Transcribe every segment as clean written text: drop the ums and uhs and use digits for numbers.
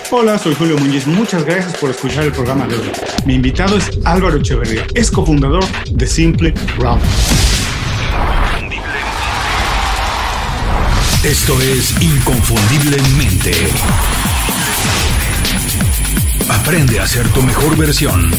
Hola, soy Julio Muñiz. Muchas gracias por escuchar el programa de hoy. Mi invitado es Álvaro Echeverría, es cofundador de Simple Round. Esto es Inconfundiblemente. Aprende a ser tu mejor versión.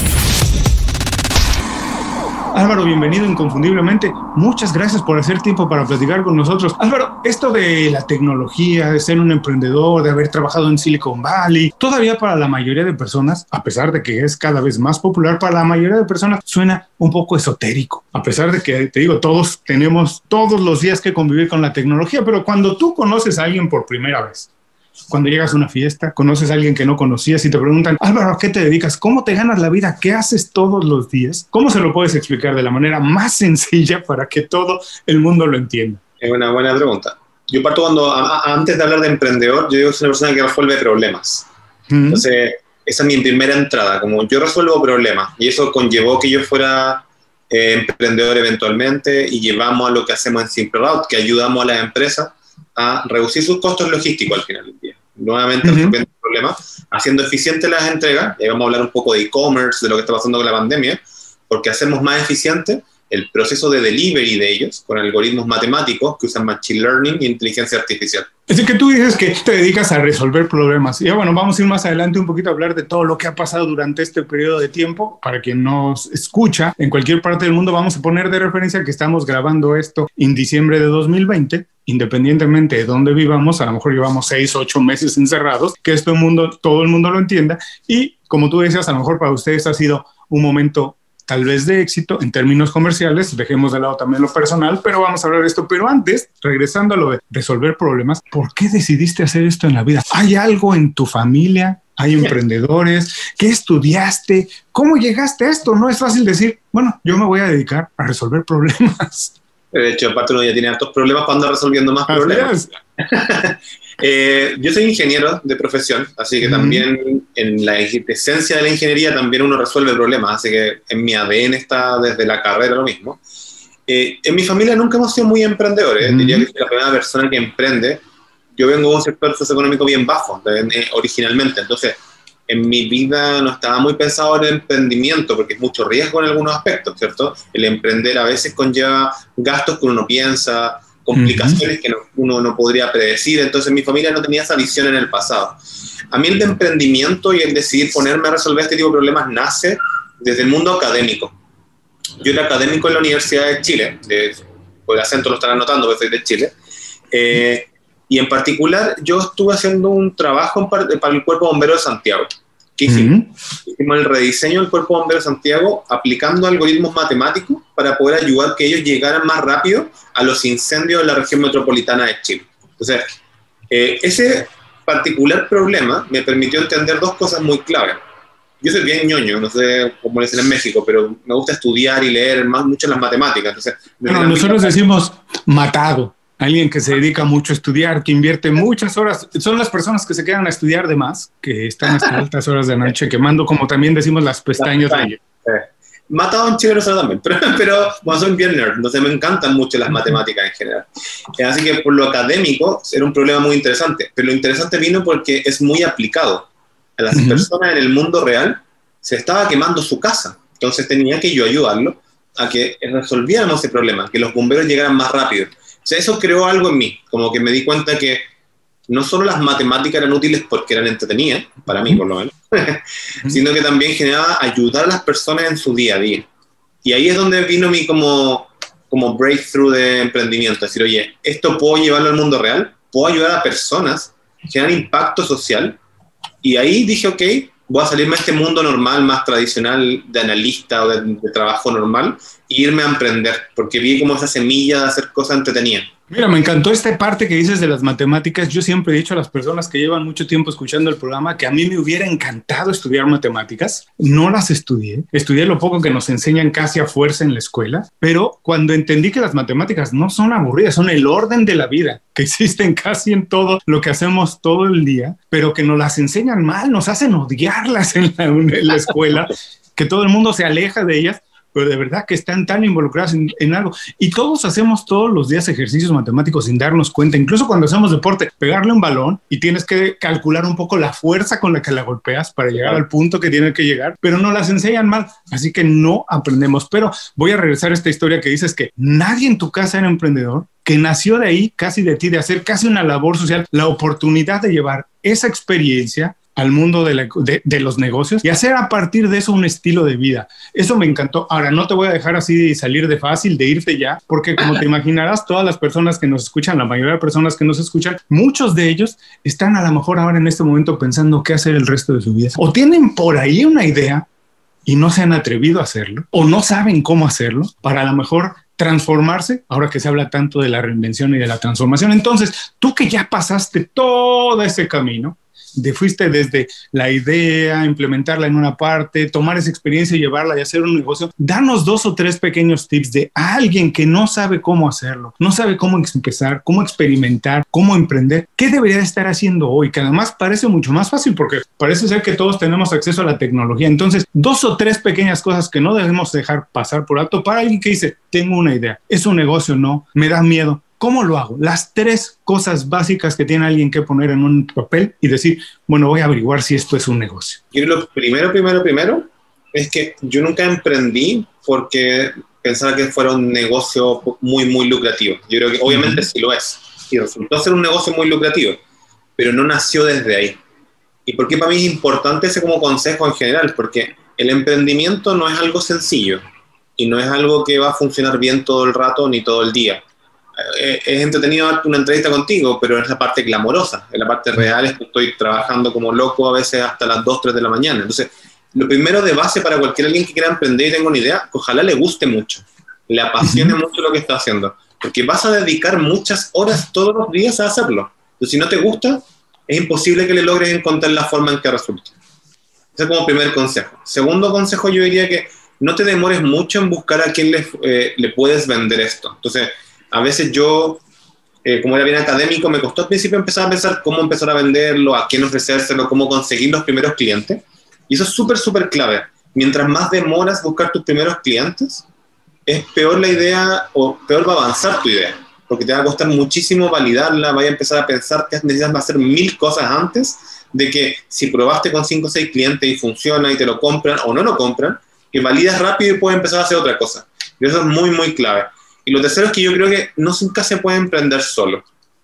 Álvaro, bienvenido Inconfundiblemente. Muchas gracias por hacer tiempo para platicar con nosotros. Álvaro, esto de la tecnología, de ser un emprendedor, de haber trabajado en Silicon Valley, todavía para la mayoría de personas, a pesar de que es cada vez más popular, para la mayoría de personas suena un poco esotérico. A pesar de que, te digo, todos tenemos todos los días que convivir con la tecnología, pero cuando tú conoces a alguien por primera vez, cuando llegas a una fiesta, conoces a alguien que no conocías y te preguntan, Álvaro, ¿a qué te dedicas? ¿Cómo te ganas la vida? ¿Qué haces todos los días? ¿Cómo se lo puedes explicar de la manera más sencilla para que todo el mundo lo entienda? Es una buena pregunta. Yo parto antes de hablar de emprendedor, yo digo que soy una persona que resuelve problemas. Entonces, esa es mi primera entrada, como yo resuelvo problemas. Y eso conllevó que yo fuera emprendedor eventualmente y llevamos a lo que hacemos en Simple Route, que ayudamos a las empresas a reducir sus costos logísticos al final del día. Nuevamente resolviendo problemas, haciendo eficientes las entregas, y vamos a hablar un poco de e-commerce, de lo que está pasando con la pandemia, porque hacemos más eficiente el proceso de delivery de ellos con algoritmos matemáticos que usan machine learning e inteligencia artificial. Es decir, que tú dices que te dedicas a resolver problemas. Y bueno, vamos a ir más adelante un poquito a hablar de todo lo que ha pasado durante este periodo de tiempo. Para quien nos escucha en cualquier parte del mundo, vamos a poner de referencia que estamos grabando esto en diciembre de 2020. Independientemente de dónde vivamos, a lo mejor llevamos 6, 8 meses encerrados, que todo el mundo lo entienda. Y como tú decías, a lo mejor para ustedes ha sido un momento tal vez de éxito en términos comerciales, dejemos de lado también lo personal, pero vamos a hablar de esto. Pero antes, regresando a lo de resolver problemas, ¿por qué decidiste hacer esto en la vida? ¿Hay algo en tu familia? ¿Hay emprendedores? ¿Qué estudiaste? ¿Cómo llegaste a esto? No es fácil decir, bueno, yo me voy a dedicar a resolver problemas. De hecho, aparte uno ya tiene hartos problemas cuando anda resolviendo más problemas. Yo soy ingeniero de profesión, así que también en la esencia de la ingeniería también uno resuelve problemas, así que en mi ADN está desde la carrera lo mismo. En mi familia nunca hemos sido muy emprendedores, diría que soy la primera persona que emprende. Yo vengo de un sector socioeconómico bien bajo, originalmente, entonces en mi vida no estaba muy pensado en el emprendimiento, porque es mucho riesgo en algunos aspectos, ¿cierto? El emprender a veces conlleva gastos que uno no piensa, complicaciones que uno no podría predecir, entonces mi familia no tenía esa visión en el pasado. A mí el de emprendimiento y el decidir ponerme a resolver este tipo de problemas nace desde el mundo académico. Yo era académico en la Universidad de Chile, por el acento lo están anotando, porque soy de Chile, y en particular yo estuve haciendo un trabajo para el Cuerpo Bombero de Santiago. ¿Qué hicimos? Hicimos el rediseño del Cuerpo Bombero de Santiago aplicando algoritmos matemáticos para poder ayudar que ellos llegaran más rápido a los incendios de la región metropolitana de Chile. Entonces, ese particular problema me permitió entender dos cosas muy claves. Yo soy bien ñoño, no sé cómo le dicen en México, pero me gusta estudiar y leer mucho las matemáticas. Entonces, nosotros decimos matado. Alguien que se dedica mucho a estudiar, que invierte muchas horas. Son las personas que se quedan a estudiar de más, que están hasta altas horas de noche quemando, como también decimos, las pestañas. Matado en Chile también, pero bueno, soy bien nerd, entonces me encantan mucho las matemáticas en general. Así que por lo académico era un problema muy interesante, pero lo interesante vino porque es muy aplicado. A las personas en el mundo real se estaba quemando su casa, entonces tenía que yo ayudarlo a que resolviéramos ese problema, que los bomberos llegaran más rápido. O sea, eso creó algo en mí, como que me di cuenta que no solo las matemáticas eran útiles porque eran entretenidas, para mí por lo menos, sino que también generaba ayudar a las personas en su día a día. Y ahí es donde vino mi como breakthrough de emprendimiento, es decir, oye, esto puedo llevarlo al mundo real, puedo ayudar a personas, generar impacto social, y ahí dije, ok, voy a salirme de este mundo normal, más tradicional, de analista o de trabajo normal, e irme a emprender, porque vi como esa semilla de hacer cosas entretenidas. Mira, me encantó esta parte que dices de las matemáticas. Yo siempre he dicho a las personas que llevan mucho tiempo escuchando el programa que a mí me hubiera encantado estudiar matemáticas. No las estudié. Estudié lo poco que nos enseñan casi a fuerza en la escuela, pero cuando entendí que las matemáticas no son aburridas, son el orden de la vida, que existen casi en todo lo que hacemos todo el día, pero que nos las enseñan mal, nos hacen odiarlas en la escuela, que todo el mundo se aleja de ellas. pero de verdad que están tan involucrados en algo. Y todos hacemos todos los días ejercicios matemáticos sin darnos cuenta, incluso cuando hacemos deporte, pegarle un balón y tienes que calcular un poco la fuerza con la que la golpeas para llegar al punto que tiene que llegar, pero no las enseñan mal, así que no aprendemos. Pero voy a regresar a esta historia que dices que nadie en tu casa era emprendedor, que nació de ahí, casi de ti, de hacer casi una labor social, la oportunidad de llevar esa experiencia al mundo de los negocios y hacer a partir de eso un estilo de vida. Eso me encantó. Ahora, no te voy a dejar así de salir de fácil, de irte ya, porque como te imaginarás, todas las personas que nos escuchan, la mayoría de personas que nos escuchan, muchos de ellos están a lo mejor ahora en este momento pensando qué hacer el resto de su vida. O tienen por ahí una idea y no se han atrevido a hacerlo, o no saben cómo hacerlo, para a lo mejor transformarse, ahora que se habla tanto de la reinvención y de la transformación. Entonces, tú que ya pasaste todo ese camino, fuiste desde la idea, implementarla en una parte, tomar esa experiencia y llevarla y hacer un negocio, danos 2 o 3 pequeños tips de alguien que no sabe cómo hacerlo, no sabe cómo empezar, cómo experimentar, cómo emprender. ¿Qué debería estar haciendo hoy? Que además parece mucho más fácil porque parece ser que todos tenemos acceso a la tecnología. Entonces, 2 o 3 pequeñas cosas que no debemos dejar pasar por alto para alguien que dice, tengo una idea, es un negocio, no, me da miedo. ¿Cómo lo hago? Las 3 cosas básicas que tiene alguien que poner en un papel y decir, bueno, voy a averiguar si esto es un negocio. Yo lo primero es que yo nunca emprendí porque pensaba que fuera un negocio muy, muy lucrativo. Yo creo que obviamente sí lo es. Y resultó ser un negocio muy lucrativo, pero no nació desde ahí. ¿Y por qué para mí es importante ese como consejo en general? Porque el emprendimiento no es algo sencillo y no es algo que va a funcionar bien todo el rato ni todo el día. Es entretenido una entrevista contigo, pero es la parte glamorosa, es la parte real, es que estoy trabajando como loco a veces hasta las 2, 3 de la mañana. Entonces, lo primero de base para cualquier alguien que quiera emprender y tenga una idea, ojalá le guste mucho, le apasione mucho lo que está haciendo, porque vas a dedicar muchas horas todos los días a hacerlo. Entonces, si no te gusta, es imposible que le logres encontrar la forma en que resulte. Ese es como primer consejo. Segundo consejo, yo diría que no te demores mucho en buscar a quién le puedes vender esto. Entonces, a veces yo, como era bien académico, me costó al principio empezar a pensar cómo empezar a venderlo, a quién ofrecérselo, cómo conseguir los primeros clientes. Y eso es súper, súper clave. Mientras más demoras buscar tus primeros clientes, es peor la idea o peor va a avanzar tu idea. Porque te va a costar muchísimo validarla, vaya a empezar a pensar que necesitas hacer 1000 cosas antes de que si probaste con 5 o 6 clientes y funciona y te lo compran o no lo compran, que validas rápido y puedes empezar a hacer otra cosa. Y eso es muy, muy clave. Y lo tercero es que yo creo que nunca se puede emprender solo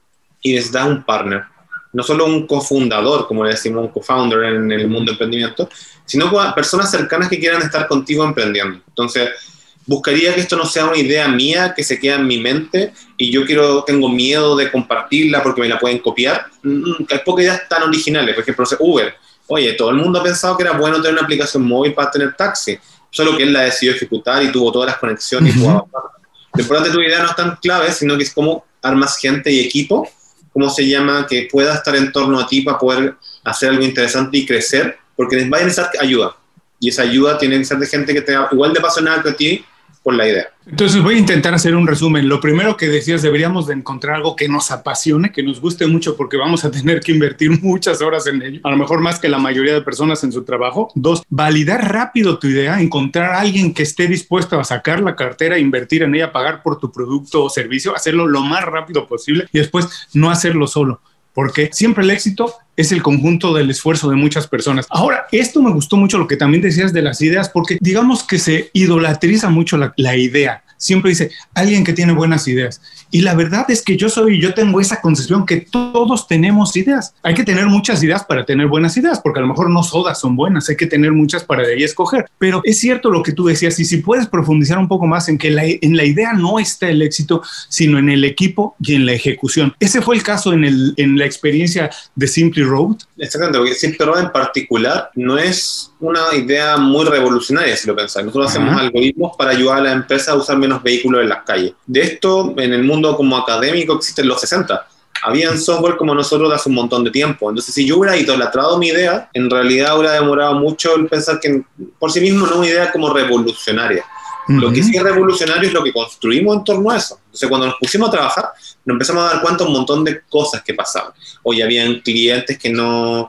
y necesitas un partner, no solo un cofundador, como le decimos, un co-founder en el mundo de emprendimiento, sino personas cercanas que quieran estar contigo emprendiendo. Entonces, buscaría que esto no sea una idea mía que se queda en mi mente y yo tengo miedo de compartirla porque me la pueden copiar. Hay pocas ideas tan originales. Por ejemplo, Uber. Oye, todo el mundo ha pensado que era bueno tener una aplicación móvil para tener taxi, solo que él la decidió ejecutar y tuvo todas las conexiones y pudo avanzar. Lo importante de tu idea no es tan clave, sino que es cómo armas gente y equipo, cómo se llama, que pueda estar en torno a ti para poder hacer algo interesante y crecer, porque va a necesitar ayuda. Y esa ayuda tiene que ser de gente que te igual de apasionada que a ti por la idea. Entonces voy a intentar hacer un resumen. Lo primero que decías, deberíamos de encontrar algo que nos apasione, que nos guste mucho, porque vamos a tener que invertir muchas horas en ello, a lo mejor más que la mayoría de personas en su trabajo. 2, validar rápido tu idea, encontrar a alguien que esté dispuesto a sacar la cartera, invertir en ella, pagar por tu producto o servicio, hacerlo lo más rápido posible y después no hacerlo solo, porque siempre el éxito es el conjunto del esfuerzo de muchas personas. Ahora, esto me gustó mucho lo que también decías de las ideas, porque digamos que se idolatriza mucho la idea. Siempre dice, alguien que tiene buenas ideas. Y la verdad es que yo tengo esa concepción que todos tenemos ideas. Hay que tener muchas ideas para tener buenas ideas, porque a lo mejor no todas son buenas, hay que tener muchas para de ahí escoger. Pero es cierto lo que tú decías, y si puedes profundizar un poco más en que en la idea no está el éxito, sino en el equipo y en la ejecución. Ese fue el caso en la experiencia de Simply Road. Exactamente, porque Simply Road en particular no es una idea muy revolucionaria, si lo pensáis. Nosotros hacemos algoritmos para ayudar a la empresa a usar menos vehículos en las calles. De esto, en el mundo como académico, existen los 60. Habían software como nosotros de hace un montón de tiempo. Entonces, si yo hubiera idolatrado mi idea, en realidad hubiera demorado mucho el pensar que por sí mismo no es una idea como revolucionaria. Lo que sí es revolucionario es lo que construimos en torno a eso. Entonces, cuando nos pusimos a trabajar, nos empezamos a dar cuenta de un montón de cosas que pasaban. Hoy habían clientes que no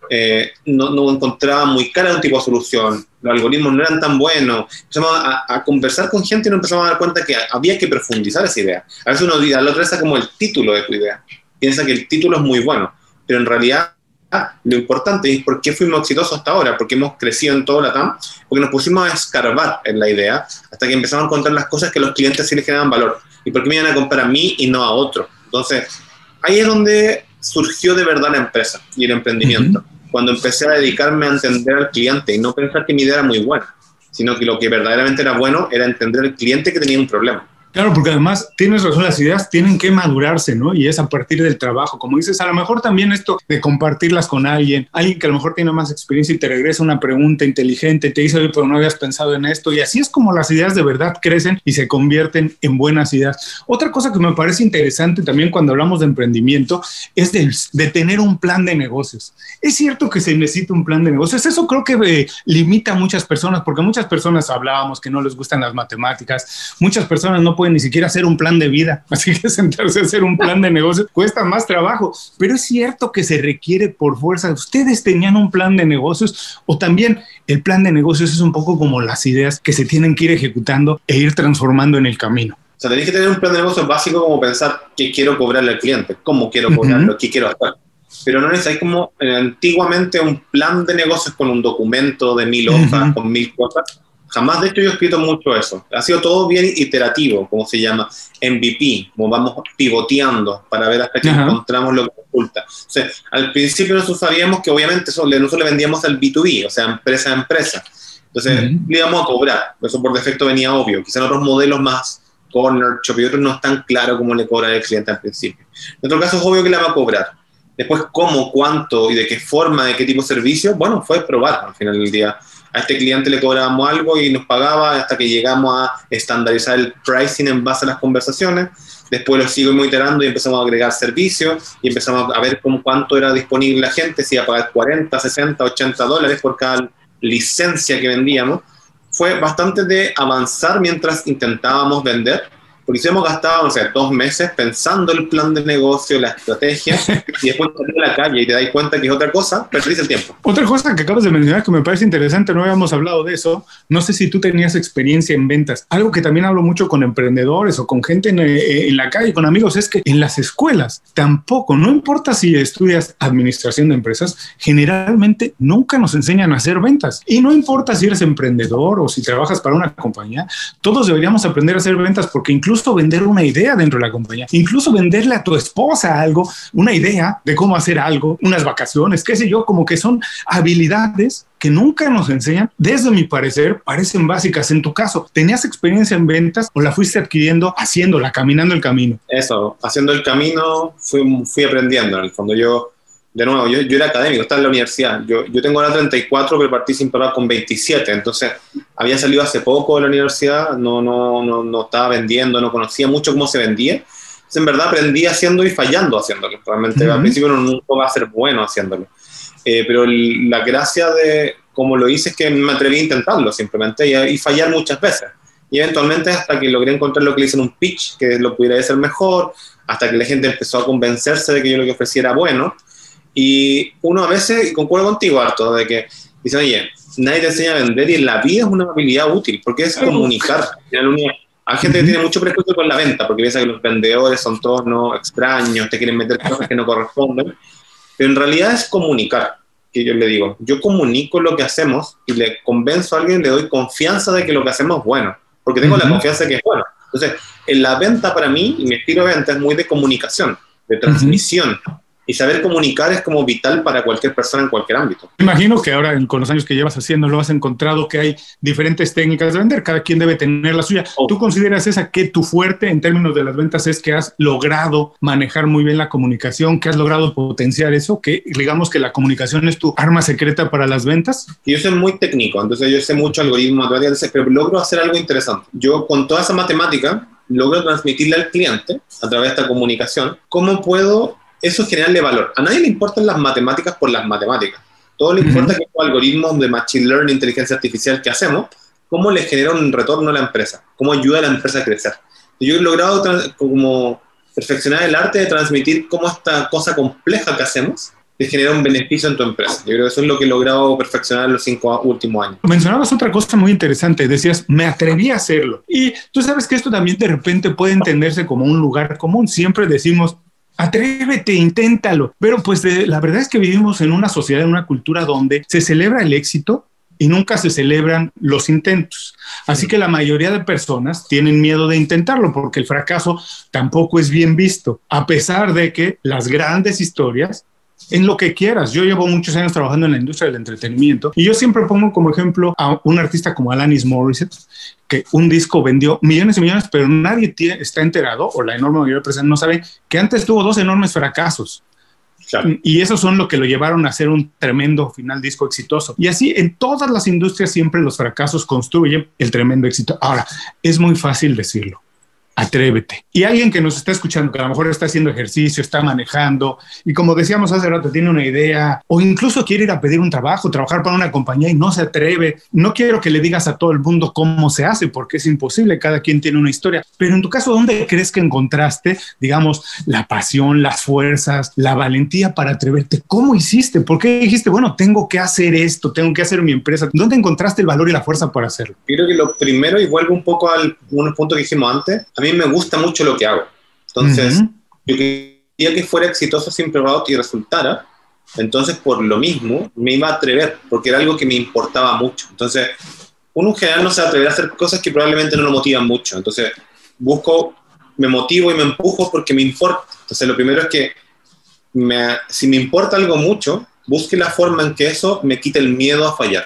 no encontraba muy cara un tipo de solución, los algoritmos no eran tan buenos, empezamos a conversar con gente y nos empezamos a dar cuenta que había que profundizar esa idea. A veces uno a la otra vez como el título de tu idea, piensa que el título es muy bueno, pero en realidad lo importante es por qué fuimos exitosos hasta ahora, porque hemos crecido en todo LATAM, porque nos pusimos a escarbar en la idea hasta que empezamos a encontrar las cosas que a los clientes sí les generaban valor, y por qué me iban a comprar a mí y no a otro. Entonces, ahí es donde surgió de verdad la empresa y el emprendimiento, cuando empecé a dedicarme a entender al cliente y no pensar que mi idea era muy buena, sino que lo que verdaderamente era bueno era entender al cliente que tenía un problema. Claro, porque además tienes razón, las ideas tienen que madurarse, ¿no? Y es a partir del trabajo, como dices, a lo mejor también esto de compartirlas con alguien que a lo mejor tiene más experiencia y te regresa una pregunta inteligente, te dice, oye, pero no habías pensado en esto, y así es como las ideas de verdad crecen y se convierten en buenas ideas. Otra cosa que me parece interesante también cuando hablamos de emprendimiento es de tener un plan de negocios. Es cierto que se necesita un plan de negocios, eso creo que limita a muchas personas, porque muchas personas hablábamos que no les gustan las matemáticas, muchas personas no pueden ni siquiera hacer un plan de vida, así que sentarse a hacer un plan de negocios cuesta más trabajo, pero es cierto que se requiere por fuerza. ¿Ustedes tenían un plan de negocios o también el plan de negocios es un poco como las ideas que se tienen que ir ejecutando e ir transformando en el camino? O sea, tenés que tener un plan de negocios básico como pensar qué quiero cobrarle al cliente, cómo quiero cobrarlo, qué quiero hacer. Pero no necesitáis como antiguamente un plan de negocios con un documento de 1000 hojas, con 1000 cosas. Jamás, de hecho, yo he escrito mucho eso. Ha sido todo bien iterativo, como se llama, MVP, como vamos pivoteando para ver hasta que encontramos lo que resulta. O sea, al principio nosotros sabíamos que obviamente nosotros le vendíamos al B2B, o sea, empresa a empresa. Entonces, le íbamos a cobrar. Eso por defecto venía obvio. Quizás en otros modelos más corner shop y otros no es tan claro cómo le cobrar el cliente al principio. En otro caso es obvio que le va a cobrar. Después, cómo, cuánto y de qué forma, de qué tipo de servicio, bueno, fue probar al final del día. A este cliente le cobrábamos algo y nos pagaba hasta que llegamos a estandarizar el pricing en base a las conversaciones. Después lo seguimos iterando y empezamos a agregar servicios y empezamos a ver cuánto era disponible la gente, si iba a pagar 40, 60, 80 dólares por cada licencia que vendíamos. Fue bastante de avanzar mientras intentábamos vender, porque si hemos gastado, no sé, 2 meses pensando el plan de negocio, la estrategia, y después salís a la calle y te das cuenta que es otra cosa, perdís el tiempo. Otra cosa que acabas de mencionar que me parece interesante, no habíamos hablado de eso, no sé si tú tenías experiencia en ventas. Algo que también hablo mucho con emprendedores o con gente en la calle, con amigos, es que en las escuelas tampoco, no importa si estudias administración de empresas, generalmente nunca nos enseñan a hacer ventas. Y no importa si eres emprendedor o si trabajas para una compañía, todos deberíamos aprender a hacer ventas, porque incluso vender una idea dentro de la compañía, incluso venderle a tu esposa algo, una idea de cómo hacer algo, unas vacaciones, qué sé yo, como que son habilidades que nunca nos enseñan. Desde mi parecer, parecen básicas. En tu caso, ¿tenías experiencia en ventas o la fuiste adquiriendo haciéndola, caminando el camino? Eso, haciendo el camino fui aprendiendo. En el fondo yo era académico, estaba en la universidad. Yo tengo ahora 34, pero partí sin parar con 27. Entonces, había salido hace poco de la universidad, no estaba vendiendo, no conocía mucho cómo se vendía. Entonces, en verdad, aprendí haciendo y fallando haciéndolo. Realmente, al principio nunca va a ser bueno haciéndolo. Pero la gracia de cómo lo hice es que me atreví a intentarlo simplemente y fallar muchas veces. Y eventualmente, hasta que logré encontrar lo que le hice en un pitch, que lo pudiera hacer mejor, hasta que la gente empezó a convencerse de que yo lo que ofrecía era bueno. Y uno a veces, y concuerdo contigo harto, de que dicen, oye, nadie te enseña a vender y en la vida es una habilidad útil, porque es comunicar. Hay gente que tiene mucho prejuicio con la venta, porque piensa que los vendedores son todos no extraños, te quieren meter cosas que no corresponden, pero en realidad es comunicar, que yo le digo. Yo comunico lo que hacemos y le convenzo a alguien, le doy confianza de que lo que hacemos es bueno, porque tengo la confianza de que es bueno. Entonces, en la venta para mí, y mi estilo de venta es muy de comunicación, de transmisión. Y saber comunicar es como vital para cualquier persona en cualquier ámbito. Imagino que ahora, con los años que llevas haciéndolo, has encontrado que hay diferentes técnicas de vender. Cada quien debe tener la suya. ¿Tú consideras esa que tu fuerte en términos de las ventas es que has logrado manejar muy bien la comunicación, que has logrado potenciar eso, que digamos que la comunicación es tu arma secreta para las ventas? Yo soy muy técnico, entonces yo sé mucho algoritmo, pero logro hacer algo interesante. Yo con toda esa matemática logro transmitirle al cliente a través de esta comunicación cómo puedo eso es generarle valor. A nadie le importan las matemáticas por las matemáticas. Todo le importa que los algoritmos de Machine Learning, inteligencia artificial que hacemos, cómo le genera un retorno a la empresa, cómo ayuda a la empresa a crecer. Yo he logrado como perfeccionar el arte de transmitir cómo esta cosa compleja que hacemos te genera un beneficio en tu empresa. Yo creo que eso es lo que he logrado perfeccionar en los 5 últimos años. Mencionabas otra cosa muy interesante, decías, me atreví a hacerlo. Y tú sabes que esto también de repente puede entenderse como un lugar común. Siempre decimos, atrévete, inténtalo. Pero pues la verdad es que vivimos en una sociedad, en una cultura donde se celebra el éxito y nunca se celebran los intentos. Así que la mayoría de personas tienen miedo de intentarlo porque el fracaso tampoco es bien visto, a pesar de que las grandes historias, en lo que quieras. Yo llevo muchos años trabajando en la industria del entretenimiento y yo siempre pongo como ejemplo a un artista como Alanis Morissette, que un disco vendió millones y millones, pero nadie está enterado, o la enorme mayoría de personas no saben, que antes tuvo 2 enormes fracasos. Claro. Y esos son lo que lo llevaron a hacer un tremendo final disco exitoso. Y así en todas las industrias siempre los fracasos construyen el tremendo éxito. Ahora, es muy fácil decirlo. Atrévete. Y alguien que nos está escuchando, que a lo mejor está haciendo ejercicio, está manejando, y como decíamos hace rato, tiene una idea, o incluso quiere ir a pedir un trabajo, trabajar para una compañía y no se atreve. No quiero que le digas a todo el mundo cómo se hace, porque es imposible, cada quien tiene una historia. Pero en tu caso, ¿dónde crees que encontraste, digamos, la pasión, las fuerzas, la valentía para atreverte? ¿Cómo hiciste? ¿Por qué dijiste, bueno, tengo que hacer esto, tengo que hacer mi empresa? ¿Dónde encontraste el valor y la fuerza para hacerlo? Yo creo que lo primero, y vuelvo un poco a unos puntos que dijimos antes, a mí me gusta mucho lo que hago. Entonces, yo quería que fuera exitoso siempre y resultara. Entonces, por lo mismo, me iba a atrever, porque era algo que me importaba mucho. Entonces, uno en general no se atreve a hacer cosas que probablemente no lo motivan mucho. Entonces, me motivo y me empujo porque me importa. Entonces, lo primero es que si me importa algo mucho, busque la forma en que eso me quite el miedo a fallar.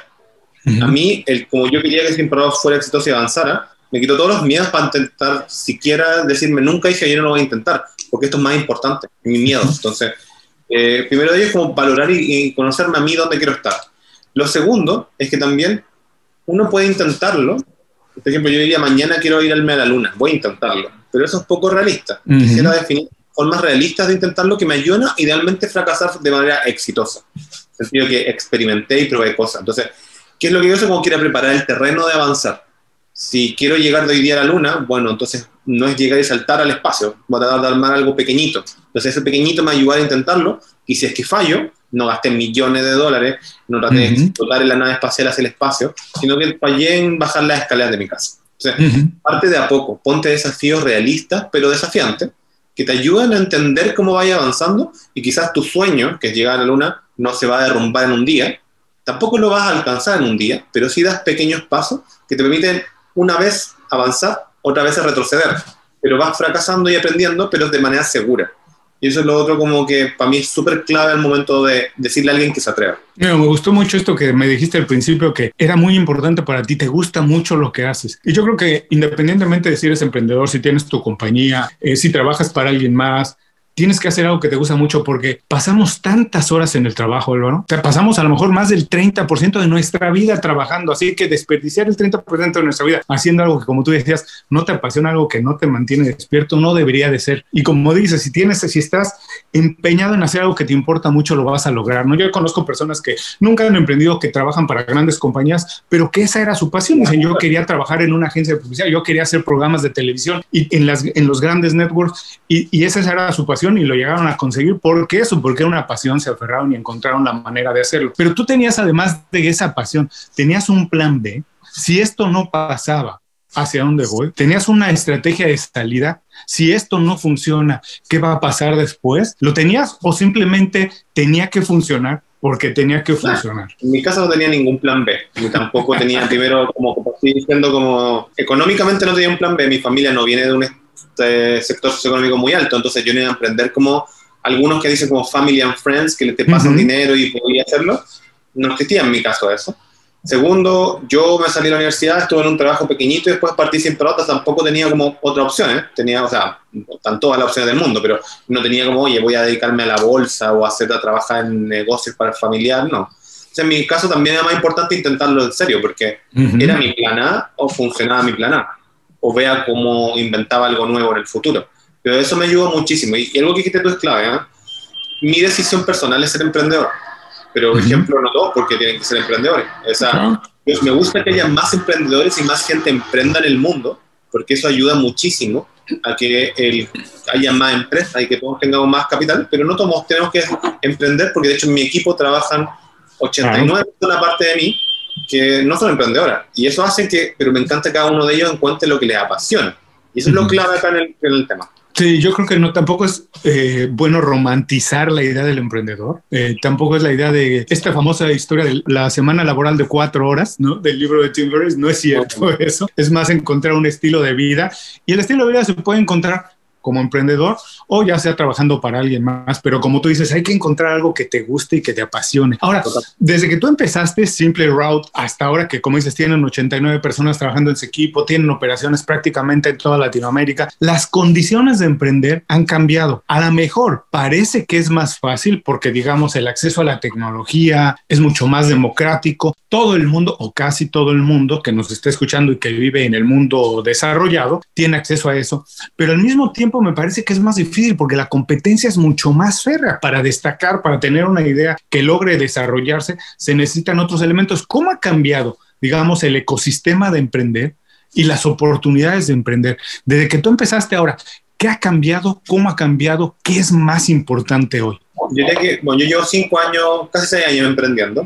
A mí, como yo quería que siempre fuera exitoso y avanzara, me quitó todos los miedos para intentar siquiera decirme nunca dije yo no lo voy a intentar, porque esto es más importante, mi miedo. Entonces, primero de ello es como valorar y conocerme a mí dónde quiero estar. Lo segundo es que también uno puede intentarlo. Por ejemplo, yo diría mañana quiero irme a la luna, voy a intentarlo, pero eso es poco realista. Quisiera definir formas realistas de intentarlo que me ayudan a idealmente fracasar de manera exitosa. En el sentido que experimenté y probé cosas. Entonces, ¿qué es lo que yo sé? Como quiero preparar el terreno de avanzar. Si quiero llegar de hoy día a la luna, bueno, entonces no es llegar y saltar al espacio, voy a tratar de armar algo pequeñito. Entonces ese pequeñito me va a ayudar a intentarlo, y si es que fallo, no gasté millones de dólares, no traté de explotar en la nave espacial hacia el espacio, sino que fallé en bajar las escaleras de mi casa. Entonces, parte de a poco, ponte desafíos realistas, pero desafiantes, que te ayudan a entender cómo vaya avanzando, y quizás tu sueño, que es llegar a la luna, no se va a derrumbar en un día, tampoco lo vas a alcanzar en un día, pero sí das pequeños pasos que te permiten una vez avanzar, otra vez retroceder, pero vas fracasando y aprendiendo, pero de manera segura. Y eso es lo otro como que para mí es súper clave al momento de decirle a alguien que se atreva. Me gustó mucho esto que me dijiste al principio, que era muy importante para ti, te gusta mucho lo que haces. Y yo creo que independientemente de si eres emprendedor, si tienes tu compañía, si trabajas para alguien más, tienes que hacer algo que te gusta mucho, porque pasamos tantas horas en el trabajo, Álvaro. O sea, pasamos a lo mejor más del 30% de nuestra vida trabajando, así que desperdiciar el 30% de nuestra vida haciendo algo que, como tú decías, no te apasiona, algo que no te mantiene despierto, no debería de ser. Y como dices, si estás empeñado en hacer algo que te importa mucho, lo vas a lograr, ¿no? Yo conozco personas que nunca han emprendido, que trabajan para grandes compañías, pero que esa era su pasión. Dicen, yo quería trabajar en una agencia de publicidad, yo quería hacer programas de televisión y en los grandes networks, y esa era su pasión, y lo llegaron a conseguir. ¿Por qué eso? Porque era una pasión, se aferraron y encontraron la manera de hacerlo. Pero tú tenías, además de esa pasión, tenías un plan B. Si esto no pasaba, ¿hacia dónde voy? Tenías una estrategia de salida. Si esto no funciona, ¿qué va a pasar después? ¿Lo tenías o simplemente tenía que funcionar porque tenía que funcionar? En mi caso no tenía ningún plan B, ni tampoco tenía primero, como estoy diciendo, como económicamente no tenía un plan B. Mi familia no viene de un sector socioeconómico muy alto, entonces yo no iba a emprender como algunos que dicen como family and friends, que te pasan dinero y podía hacerlo. No existía en mi caso eso. Segundo, yo me salí de la universidad, estuve en un trabajo pequeñito y después partí sin pelotas, tampoco tenía como otra opción, ¿eh? Tenía, o sea, están todas las opciones del mundo, pero no tenía como, oye, voy a dedicarme a la bolsa o a trabajar en negocios para el familiar, no. O sea, en mi caso también era más importante intentarlo en serio, porque era mi plan A o funcionaba mi plan A, o vea cómo inventaba algo nuevo en el futuro. Pero eso me ayudó muchísimo. Y algo que dijiste tú es clave, ¿eh? Mi decisión personal es ser emprendedor. Pero, por ejemplo, no todos porque tienen que ser emprendedores. O sea, me gusta que haya más emprendedores y más gente emprenda en el mundo, porque eso ayuda muchísimo a que haya más empresas y que todos tengamos más capital, pero no todos tenemos que emprender, porque de hecho en mi equipo trabajan 89 personas aparte de mí que no son emprendedoras, y eso hace que, pero me encanta que cada uno de ellos encuentre lo que les apasiona, y eso es lo clave acá en el tema. Sí, yo creo que no, tampoco es bueno romantizar la idea del emprendedor. Tampoco es la idea de esta famosa historia de la semana laboral de 4 horas, ¿no? Del libro de Tim Ferriss. No es cierto eso. Es más encontrar un estilo de vida. Y el estilo de vida se puede encontrar como emprendedor o ya sea trabajando para alguien más, pero como tú dices, hay que encontrar algo que te guste y que te apasione. Ahora, desde que tú empezaste Simple Route hasta ahora, que como dices, tienen 89 personas trabajando en su equipo, tienen operaciones prácticamente en toda Latinoamérica, las condiciones de emprender han cambiado. A lo mejor parece que es más fácil porque, digamos, el acceso a la tecnología es mucho más democrático. Todo el mundo, o casi todo el mundo que nos está escuchando y que vive en el mundo desarrollado, tiene acceso a eso, pero al mismo tiempo me parece que es más difícil porque la competencia es mucho más férrea. Para destacar, para tener una idea que logre desarrollarse, se necesitan otros elementos. ¿Cómo ha cambiado, digamos, el ecosistema de emprender y las oportunidades de emprender? Desde que tú empezaste ahora, ¿qué ha cambiado? ¿Cómo ha cambiado? ¿Qué es más importante hoy? Yo diría que, bueno, yo llevo 5 años, casi 6 años emprendiendo.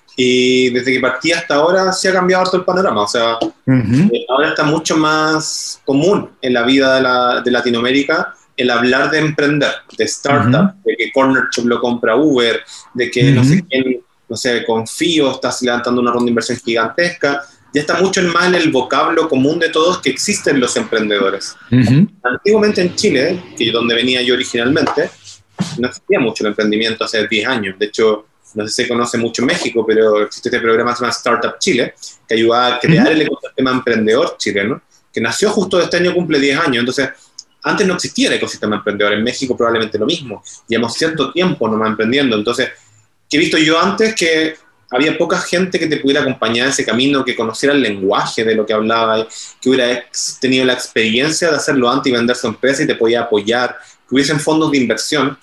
Y desde que partí hasta ahora se ha cambiado todo el panorama. O sea, ahora está mucho más común en la vida de Latinoamérica el hablar de emprender, de startup, de que Corner Shop lo compra Uber, de que no sé quién, no sé, Confío está levantando una ronda de inversión gigantesca. Ya está mucho más en el vocablo común de todos que existen los emprendedores. Antiguamente en Chile, que es donde venía yo originalmente, no existía mucho el emprendimiento hace 10 años. De hecho, no sé si se conoce mucho en México, pero existe este programa que se llama Startup Chile, que ayuda a crear el ecosistema emprendedor chileno, que nació justo este año, cumple 10 años. Entonces, antes no existía el ecosistema emprendedor. En México probablemente lo mismo. Llevamos cierto tiempo nomás emprendiendo. Entonces, ¿qué he visto yo antes? Que había poca gente que te pudiera acompañar en ese camino, que conociera el lenguaje de lo que hablaba, que hubiera tenido la experiencia de hacerlo antes y vender su empresa y te podía apoyar, que hubiesen fondos de inversión.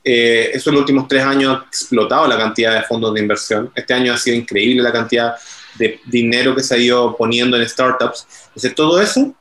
Eso en los últimos 3 años ha explotado la cantidad de fondos de inversión. Este año ha sido increíble la cantidad de dinero que se ha ido poniendo en startups. Entonces, todo eso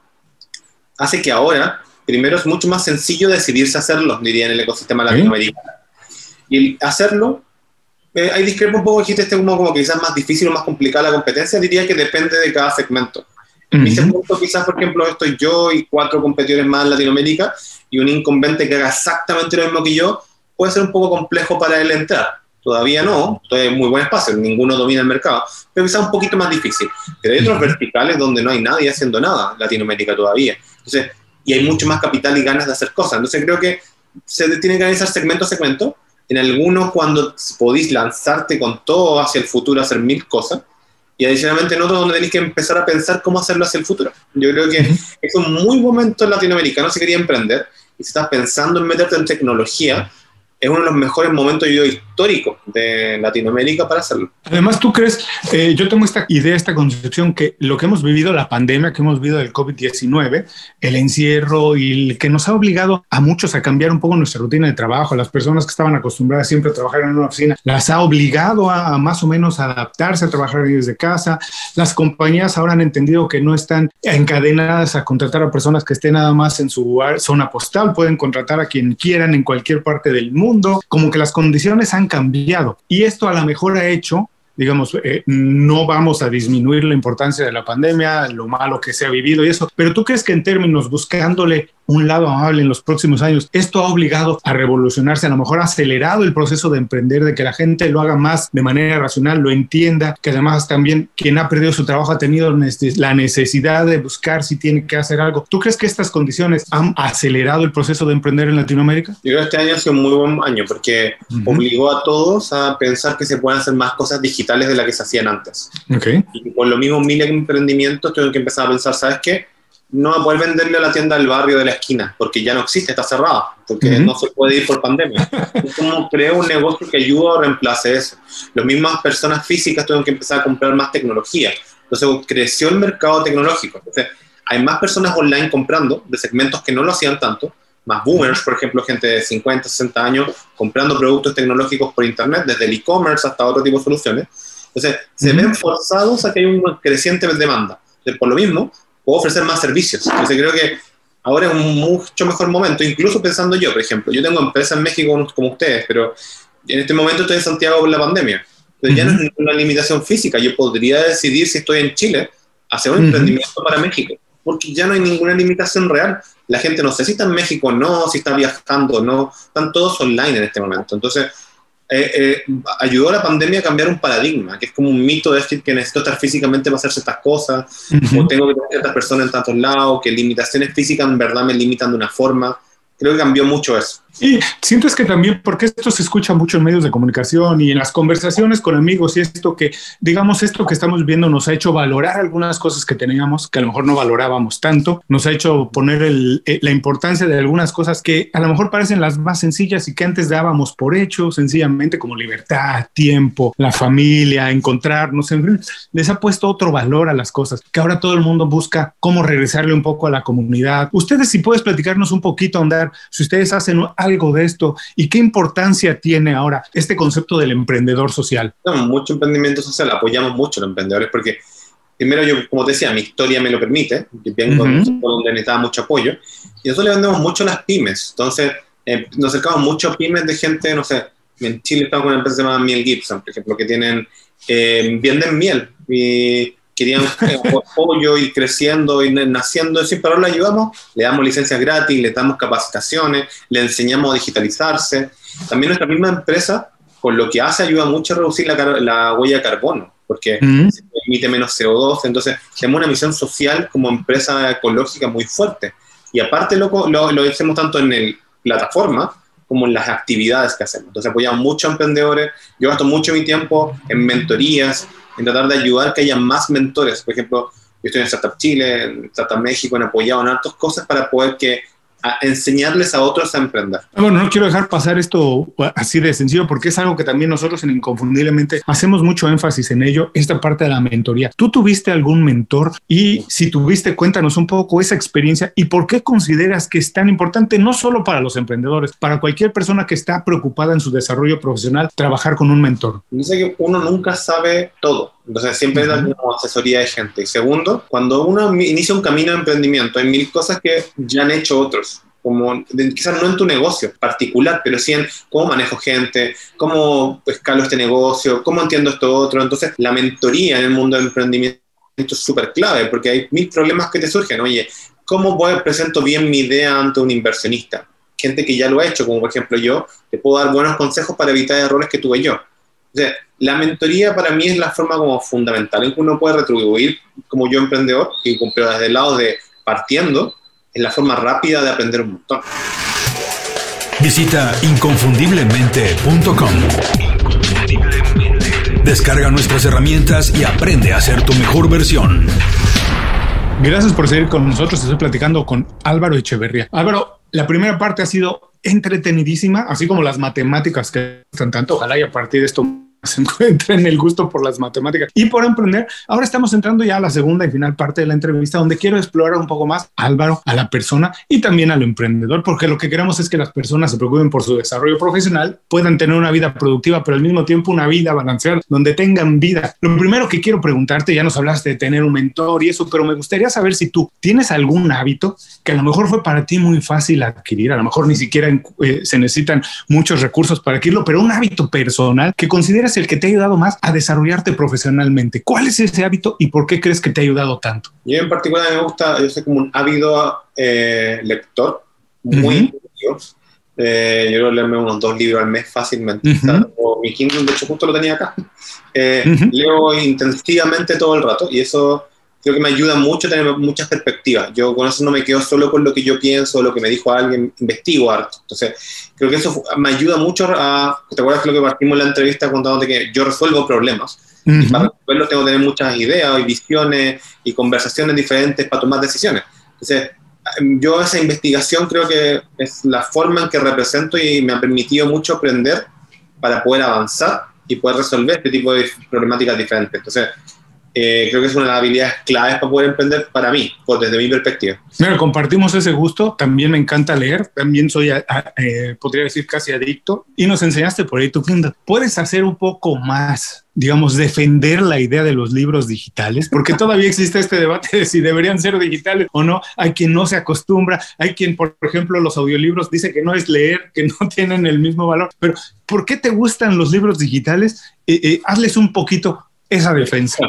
hace que ahora, primero, es mucho más sencillo decidirse a hacerlo, diría, en el ecosistema latinoamericano. Y el hacerlo, hay discrepo un poco, dijiste, como que quizás más difícil o más complicada la competencia, diría que depende de cada segmento. En mi segmento, quizás, por ejemplo, estoy yo y 4 competidores más en Latinoamérica, y un incumbente que haga exactamente lo mismo que yo, puede ser un poco complejo para él entrar. Todavía no, todavía hay muy buen espacio, ninguno domina el mercado, pero quizás un poquito más difícil. Pero hay otros verticales donde no hay nadie haciendo nada, Latinoamérica todavía. Entonces, y hay mucho más capital y ganas de hacer cosas. Entonces creo que se tiene que analizar segmento a segmento. En algunos, cuando podéis lanzarte con todo hacia el futuro, hacer 1000 cosas, y adicionalmente en otros donde tenéis que empezar a pensar cómo hacerlo hacia el futuro. Yo creo que es un muy buen momento en Latinoamérica, no se quería emprender, y si estás pensando en meterte en tecnología, es uno de los mejores momentos históricos de Latinoamérica para hacerlo. Además, ¿tú crees? Yo tengo esta idea, esta concepción que lo que hemos vivido, la pandemia que hemos vivido del COVID-19, el encierro y el que nos ha obligado a muchos a cambiar un poco nuestra rutina de trabajo, a las personas que estaban acostumbradas siempre a trabajar en una oficina, las ha obligado a más o menos adaptarse a trabajar desde casa. Las compañías ahora han entendido que no están encadenadas a contratar a personas que estén nada más en su zona postal, pueden contratar a quien quieran en cualquier parte del mundo. Como que las condiciones han cambiado y esto a lo mejor ha hecho, digamos, no vamos a disminuir la importancia de la pandemia, lo malo que se ha vivido y eso, pero ¿tú crees que en términos buscándole un lado amable en los próximos años, esto ha obligado a revolucionarse, a lo mejor ha acelerado el proceso de emprender, de que la gente lo haga más de manera racional, lo entienda, que además también quien ha perdido su trabajo ha tenido la necesidad de buscar si tiene que hacer algo? ¿Tú crees que estas condiciones han acelerado el proceso de emprender en Latinoamérica? Yo creo que este año ha sido un muy buen año porque obligó a todos a pensar que se pueden hacer más cosas digitales de las que se hacían antes. Y por lo mismo, miles de emprendimientos tuvieron que empezar a pensar, ¿sabes qué? No va a poder venderle a la tienda del barrio de la esquina, porque ya no existe, está cerrada, porque no se puede ir por pandemia. Es como crear un negocio que ayuda o reemplace eso. Las mismas personas físicas tuvieron que empezar a comprar más tecnología. Entonces creció el mercado tecnológico. Entonces hay más personas online comprando, de segmentos que no lo hacían tanto, más boomers, por ejemplo, gente de 50, 60 años, comprando productos tecnológicos por internet, desde el e-commerce hasta otro tipo de soluciones. Entonces se ven forzados a que hay una creciente demanda. Entonces, por lo mismo, puedo ofrecer más servicios. Entonces creo que ahora es un mucho mejor momento, incluso pensando yo, por ejemplo, yo tengo empresas en México como ustedes, pero en este momento estoy en Santiago por la pandemia. Pero ya no es una limitación física, yo podría decidir si estoy en Chile, hacer un emprendimiento para México, porque ya no hay ninguna limitación real. La gente no sé si está en México o no, si está viajando o no, están todos online en este momento. Entonces, ayudó a la pandemia a cambiar un paradigma, que es como un mito de decir que necesito estar físicamente para hacer ciertas cosas, o tengo que tener ciertas personas en tantos lados, que limitaciones físicas en verdad me limitan de una forma. Creo que cambió mucho eso. Y siento es que también, porque esto se escucha mucho en medios de comunicación y en las conversaciones con amigos, y esto que, digamos, esto que estamos viendo nos ha hecho valorar algunas cosas que teníamos, que a lo mejor no valorábamos tanto, nos ha hecho poner la importancia de algunas cosas que a lo mejor parecen las más sencillas y que antes dábamos por hecho, sencillamente, como libertad, tiempo, la familia, encontrarnos, en fin, les ha puesto otro valor a las cosas, que ahora todo el mundo busca cómo regresarle un poco a la comunidad. Ustedes, si puedes platicarnos un poquito, ahondar, si ustedes hacen algo de esto y qué importancia tiene ahora este concepto del emprendedor social. Tenemos mucho emprendimiento social, apoyamos mucho a los emprendedores porque primero yo, como te decía, mi historia me lo permite, yo vengo donde necesitaba mucho apoyo y nosotros le vendemos mucho a las pymes, entonces nos acercamos mucho a pymes de gente, no sé, en Chile estamos con una empresa llamada Miel Gibson, por ejemplo, que tienen, venden miel y querían apoyo y creciendo y naciendo, sin parar, le ayudamos, le damos licencias gratis, le damos capacitaciones, le enseñamos a digitalizarse. También nuestra misma empresa, con lo que hace, ayuda mucho a reducir la huella de carbono, porque se emite menos CO2, entonces tenemos una misión social como empresa ecológica muy fuerte. Y aparte lo hacemos tanto en la plataforma como en las actividades que hacemos. Entonces apoyamos mucho a emprendedores, yo gasto mucho mi tiempo en mentorías, en tratar de ayudar a que haya más mentores. Por ejemplo, yo estoy en Startup Chile, en Startup México, en apoyado en hartas cosas para poder enseñarles a otros a emprender. Bueno, no quiero dejar pasar esto así de sencillo porque es algo que también nosotros en Inconfundiblemente hacemos mucho énfasis en ello, esta parte de la mentoría. ¿Tú tuviste algún mentor? Y si tuviste, cuéntanos un poco esa experiencia y por qué consideras que es tan importante, no solo para los emprendedores, para cualquier persona que está preocupada en su desarrollo profesional, trabajar con un mentor. Dice que uno nunca sabe todo. Entonces siempre da como asesoría de gente. Y segundo, cuando uno inicia un camino de emprendimiento, hay mil cosas que ya han hecho otros. Como quizás no en tu negocio particular, pero sí en cómo manejo gente, cómo escalo este negocio, cómo entiendo esto otro. Entonces la mentoría en el mundo del emprendimiento es súper clave porque hay mil problemas que te surgen. Oye, ¿cómo presento bien mi idea ante un inversionista? Gente que ya lo ha hecho, como por ejemplo yo, te puedo dar buenos consejos para evitar errores que tuve yo. O sea, la mentoría para mí es la forma como fundamental en que uno puede retribuir como yo emprendedor, pero desde el lado de partiendo, es la forma rápida de aprender un montón. Visita inconfundiblemente.com. Descarga nuestras herramientas y aprende a ser tu mejor versión. Gracias por seguir con nosotros. Estoy platicando con Álvaro Echeverría. Álvaro, la primera parte ha sido entretenidísima, así como las matemáticas que están tanto. Ojalá y a partir de esto se encuentren el gusto por las matemáticas y por emprender. Ahora estamos entrando ya a la segunda y final parte de la entrevista, donde quiero explorar un poco más a Álvaro, a la persona y también al emprendedor, porque lo que queremos es que las personas se preocupen por su desarrollo profesional, puedan tener una vida productiva, pero al mismo tiempo una vida balanceada, donde tengan vida. Lo primero que quiero preguntarte, ya nos hablaste de tener un mentor y eso, pero me gustaría saber si tú tienes algún hábito que a lo mejor fue para ti muy fácil adquirir, a lo mejor ni siquiera se necesitan muchos recursos para adquirirlo, pero un hábito personal que consideras el que te ha ayudado más a desarrollarte profesionalmente. ¿Cuál es ese hábito y por qué crees que te ha ayudado tanto? Yo en particular me gusta, yo soy como un ávido lector, muy intensivo. Yo creo que leerme unos 2 libros al mes fácilmente. O mi Kindle, de hecho, justo lo tenía acá. Leo intensivamente todo el rato y eso creo que me ayuda mucho a tener muchas perspectivas. Yo con eso no me quedo solo con lo que yo pienso, lo que me dijo alguien, investigo harto. Entonces, creo que eso me ayuda mucho a... ¿Te acuerdas que lo que partimos en la entrevista contándote que yo resuelvo problemas? Y para resolverlos tengo que tener muchas ideas y visiones y conversaciones diferentes para tomar decisiones. Entonces, yo esa investigación creo que es la forma en que represento y me ha permitido mucho aprender para poder avanzar y poder resolver este tipo de problemáticas diferentes. Entonces, creo que es una de las habilidades claves para poder emprender para mí, desde mi perspectiva. Mira, compartimos ese gusto, también me encanta leer, también soy, podría decir, casi adicto, y nos enseñaste por ahí tu Kindle. ¿Puedes hacer un poco más digamos, defender la idea de los libros digitales, porque todavía existe este debate de si deberían ser digitales o no. Hay quien no se acostumbra, hay quien, por ejemplo, los audiolibros dice que no es leer, que no tienen el mismo valor, pero ¿por qué te gustan los libros digitales? Hazles un poquito esa defensa.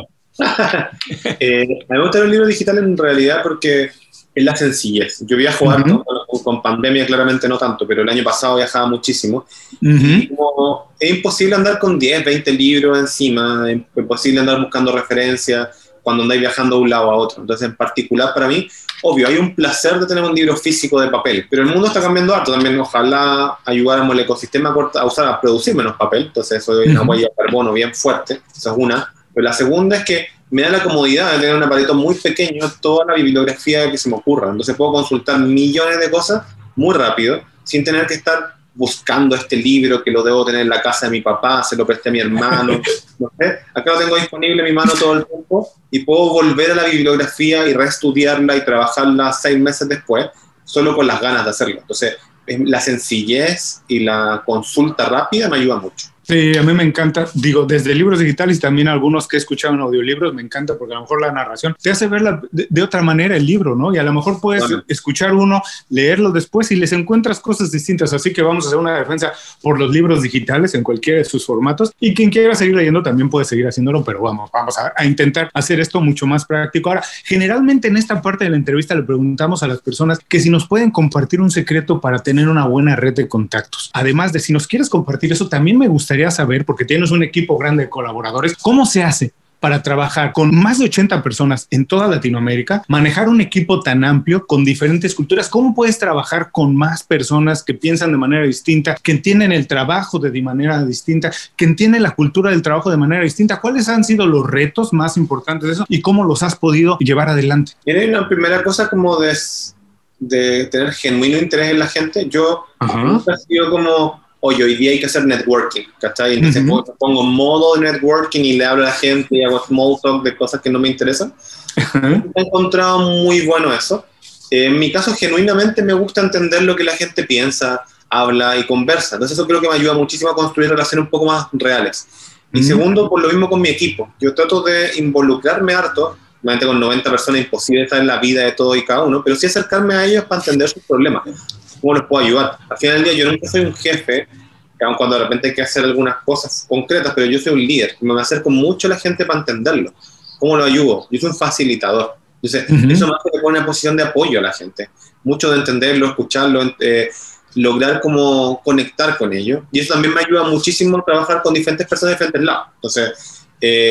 Me gustan los libros digitales en realidad porque es la sencillez. Yo viajo harto, con pandemia claramente no tanto, pero el año pasado viajaba muchísimo. Y como es imposible andar con 10, 20 libros encima, es imposible andar buscando referencias cuando andáis viajando de un lado a otro. Entonces, en particular para mí, obvio, hay un placer de tener un libro físico de papel, pero el mundo está cambiando harto también. Ojalá ayudáramos al ecosistema a producir menos papel, entonces eso es una huella de carbono bien fuerte, esa es una. Pero la segunda es que me da la comodidad de tener un aparato muy pequeño, toda la bibliografía que se me ocurra. Entonces puedo consultar millones de cosas muy rápido, sin tener que estar buscando este libro que lo debo tener en la casa de mi papá, se lo presté a mi hermano, no sé. Acá lo tengo disponible en mi mano todo el tiempo y puedo volver a la bibliografía y reestudiarla y trabajarla 6 meses después, solo con las ganas de hacerlo. Entonces, la sencillez y la consulta rápida me ayuda mucho. Sí, a mí me encanta, digo, desde libros digitales y también algunos que he escuchado en audiolibros, me encanta porque a lo mejor la narración te hace ver de otra manera el libro, ¿no? Y a lo mejor puedes escuchar uno, leerlo después y les encuentras cosas distintas, así que vamos a hacer una defensa por los libros digitales en cualquiera de sus formatos y quien quiera seguir leyendo también puede seguir haciéndolo, pero vamos a intentar hacer esto mucho más práctico. Ahora, generalmente en esta parte de la entrevista le preguntamos a las personas que si nos pueden compartir un secreto para tener una buena red de contactos. Además de si nos quieres compartir eso, también me gustaría saber, porque tienes un equipo grande de colaboradores, ¿cómo se hace para trabajar con más de 80 personas en toda Latinoamérica, manejar un equipo tan amplio con diferentes culturas? ¿Cómo puedes trabajar con más personas que piensan de manera distinta, que entienden el trabajo de manera distinta, que entienden la cultura del trabajo de manera distinta? ¿Cuáles han sido los retos más importantes de eso y cómo los has podido llevar adelante? Tiene una primera cosa como de tener genuino interés en la gente. Yo nunca he sido como... Oye, hoy día hay que hacer networking, ¿cachai? Entonces pongo modo de networking y le hablo a la gente y hago small talk de cosas que no me interesan. He encontrado muy bueno eso. En mi caso, genuinamente me gusta entender lo que la gente piensa, habla y conversa. Entonces eso creo que me ayuda muchísimo a construir relaciones un poco más reales. Y segundo, por lo mismo con mi equipo. Yo trato de involucrarme harto. Obviamente con 90 personas es imposible estar en la vida de todo y cada uno, pero sí acercarme a ellos para entender sus problemas. ¿Cómo les puedo ayudar? Al final del día yo nunca soy un jefe, aun cuando de repente hay que hacer algunas cosas concretas, pero yo soy un líder, me acerco mucho a la gente para entenderlo. ¿Cómo lo ayudo? Yo soy un facilitador. Entonces, eso más que pone una posición de apoyo a la gente. Mucho de entenderlo, escucharlo, lograr como conectar con ellos. Y eso también me ayuda muchísimo a trabajar con diferentes personas de diferentes lados. Entonces,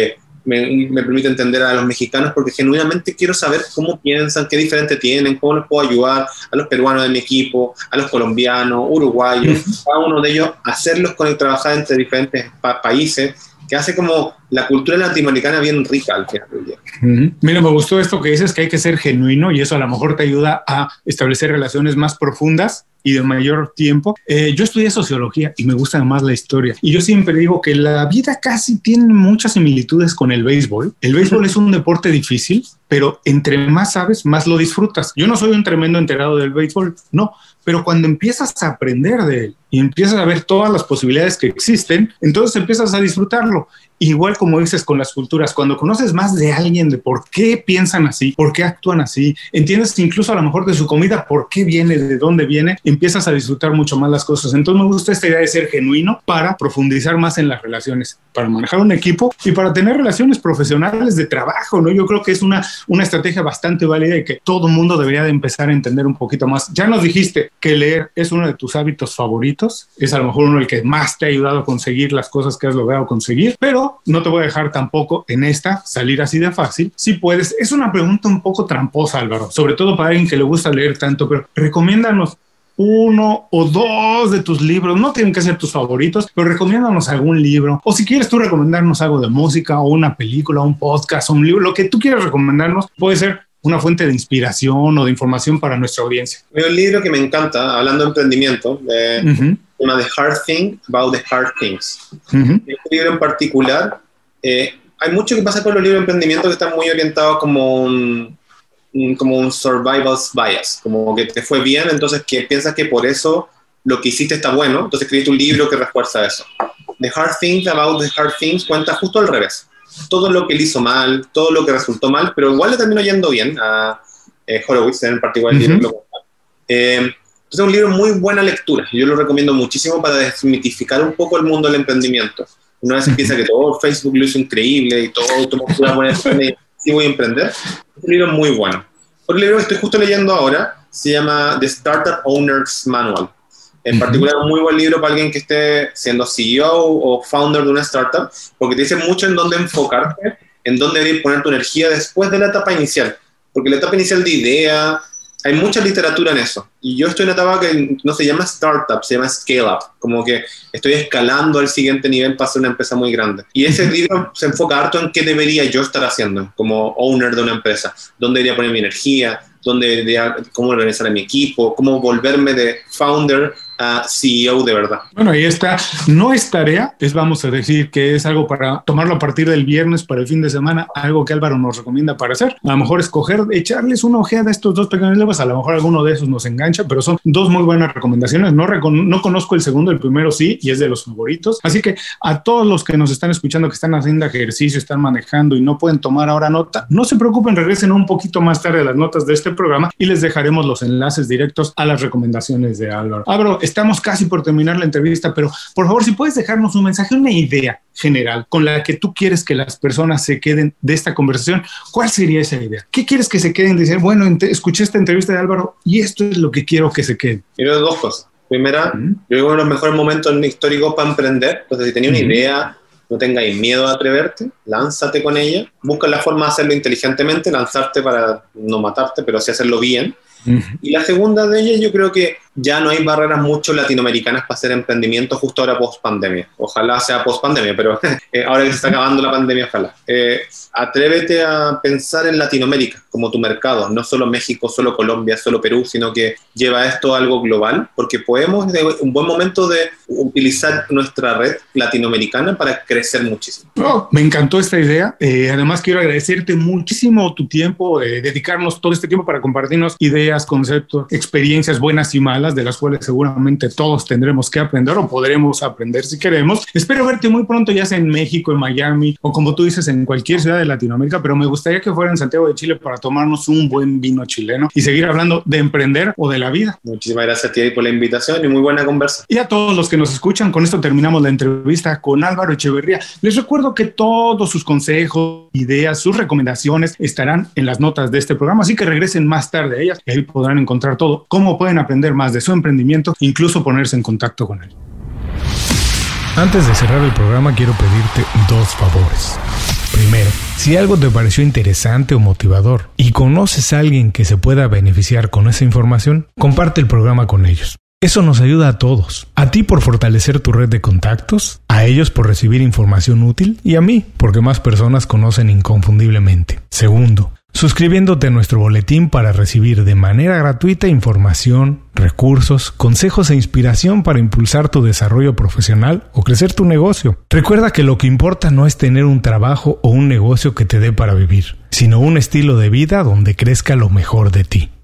me permite entender a los mexicanos porque genuinamente quiero saber cómo piensan, qué diferente tienen, cómo les puedo ayudar a los peruanos de mi equipo, a los colombianos, uruguayos, cada uno de ellos, hacerlos con el trabajar entre diferentes países, que hace como la cultura latinoamericana bien rica al final del día. Mira, me gustó esto que dices, que hay que ser genuino y eso a lo mejor te ayuda a establecer relaciones más profundas y de mayor tiempo. Yo estudié sociología y me gusta más la historia. Y yo siempre digo que la vida casi tiene muchas similitudes con el béisbol. El béisbol es un deporte difícil, pero entre más sabes, más lo disfrutas. Yo no soy un tremendo enterado del béisbol, no, pero cuando empiezas a aprender de él y empiezas a ver todas las posibilidades que existen, entonces empiezas a disfrutarlo. Igual como dices con las culturas, cuando conoces más de alguien, de por qué piensan así, por qué actúan así, entiendes incluso a lo mejor de su comida, por qué viene, de dónde viene, empiezas a disfrutar mucho más las cosas. Entonces me gusta esta idea de ser genuino para profundizar más en las relaciones, para manejar un equipo y para tener relaciones profesionales de trabajo, ¿no? Yo creo que es una estrategia bastante válida y que todo mundo debería de empezar a entender un poquito más. Ya nos dijiste que leer es uno de tus hábitos favoritos, es a lo mejor uno el que más te ha ayudado a conseguir las cosas que has logrado conseguir, pero no te voy a dejar tampoco en esta salir así de fácil. Si puedes, es una pregunta un poco tramposa, Álvaro, sobre todo para alguien que le gusta leer tanto, pero recomiéndanos 1 o 2 de tus libros, no tienen que ser tus favoritos, pero recomiéndanos algún libro, o si quieres tú recomendarnos algo de música o una película, un podcast o un libro, lo que tú quieras recomendarnos, puede ser una fuente de inspiración o de información para nuestra audiencia. Hay un libro que me encanta, hablando de emprendimiento, se llama The Hard Thing About the Hard Things. Este libro en particular, hay mucho que pasa con los libros de emprendimiento que están muy orientados como un survival bias, como que te fue bien, entonces que piensas que por eso lo que hiciste está bueno, entonces escribiste un libro que refuerza eso. The Hard Things About the Hard Things cuenta justo al revés. Todo lo que él hizo mal, todo lo que resultó mal, pero igual le terminó yendo bien a Horowitz, en particular. Entonces es un libro muy buena lectura. Yo lo recomiendo muchísimo para desmitificar un poco el mundo del emprendimiento. Una vez piensa que todo Facebook lo hizo increíble y todo va a poner sí voy a emprender. Es un libro muy bueno. Otro libro que estoy justo leyendo ahora se llama The Startup Owner's Manual. En particular, un muy buen libro para alguien que esté siendo CEO o founder de una startup, porque te dice mucho en dónde enfocarte, en dónde deberías poner tu energía después de la etapa inicial. Porque la etapa inicial de idea, hay mucha literatura en eso. Y yo estoy en una etapa que no se llama startup, se llama scale up. Como que estoy escalando al siguiente nivel para ser una empresa muy grande. Y ese libro se enfoca harto en qué debería yo estar haciendo como owner de una empresa. Dónde debería poner mi energía, cómo organizar a mi equipo, cómo volverme de founder a CEO de verdad. Bueno, ahí está. No es tarea, vamos a decir que es algo para tomarlo a partir del viernes para el fin de semana, algo que Álvaro nos recomienda para hacer. A lo mejor escoger, echarles una ojeada a estos dos pequeños libros, a lo mejor alguno de esos nos engancha, pero son dos muy buenas recomendaciones. No conozco el segundo, el primero sí, y es de los favoritos. Así que a todos los que nos están escuchando, que están haciendo ejercicio, están manejando y no pueden tomar ahora nota, no se preocupen, regresen un poquito más tarde a las notas de este programa y les dejaremos los enlaces directos a las recomendaciones de Álvaro. Álvaro, estamos casi por terminar la entrevista, pero por favor, si puedes dejarnos un mensaje, una idea general con la que tú quieres que las personas se queden de esta conversación, ¿cuál sería esa idea? ¿Qué quieres que se queden? Decir, bueno, escuché esta entrevista de Álvaro y esto es lo que quiero que se queden. Quiero dos cosas. Primera, yo creo que uno de los mejores momentos históricos para emprender. Entonces, si tenías una idea, no tengáis miedo a atreverte, lánzate con ella, busca la forma de hacerlo inteligentemente, lanzarte para no matarte, pero sí hacerlo bien. Y la segunda de ellas, yo creo que ya no hay barreras mucho latinoamericanas para hacer emprendimiento justo ahora post-pandemia. Ojalá sea post-pandemia, pero ahora que se está acabando la pandemia, ojalá. Atrévete a pensar en Latinoamérica como tu mercado, no solo México, solo Colombia, solo Perú, sino que lleva esto a algo global, porque podemos, un buen momento de utilizar nuestra red latinoamericana para crecer muchísimo. Oh, me encantó esta idea. Además, quiero agradecerte muchísimo tu tiempo, dedicarnos todo este tiempo para compartirnos ideas, conceptos, experiencias buenas y malas, de las cuales seguramente todos tendremos que aprender o podremos aprender si queremos. Espero verte muy pronto, ya sea en México, en Miami o como tú dices, en cualquier ciudad de Latinoamérica, pero me gustaría que fuera en Santiago de Chile para tomarnos un buen vino chileno y seguir hablando de emprender o de la vida. Muchísimas gracias a ti por la invitación y muy buena conversa. Y a todos los que nos escuchan, con esto terminamos la entrevista con Álvaro Echeverría. Les recuerdo que todos sus consejos, ideas, sus recomendaciones estarán en las notas de este programa, así que regresen más tarde a ellas y ahí podrán encontrar todo, cómo pueden aprender más de su emprendimiento, incluso ponerse en contacto con él. Antes de cerrar el programa, quiero pedirte dos favores. Primero, si algo te pareció interesante o motivador y conoces a alguien que se pueda beneficiar con esa información, comparte el programa con ellos. Eso nos ayuda a todos. A ti por fortalecer tu red de contactos, a ellos por recibir información útil y a mí porque más personas conocen inconfundiblemente. Segundo, suscribiéndote a nuestro boletín para recibir de manera gratuita información, recursos, consejos e inspiración para impulsar tu desarrollo profesional o crecer tu negocio. Recuerda que lo que importa no es tener un trabajo o un negocio que te dé para vivir, sino un estilo de vida donde crezca lo mejor de ti.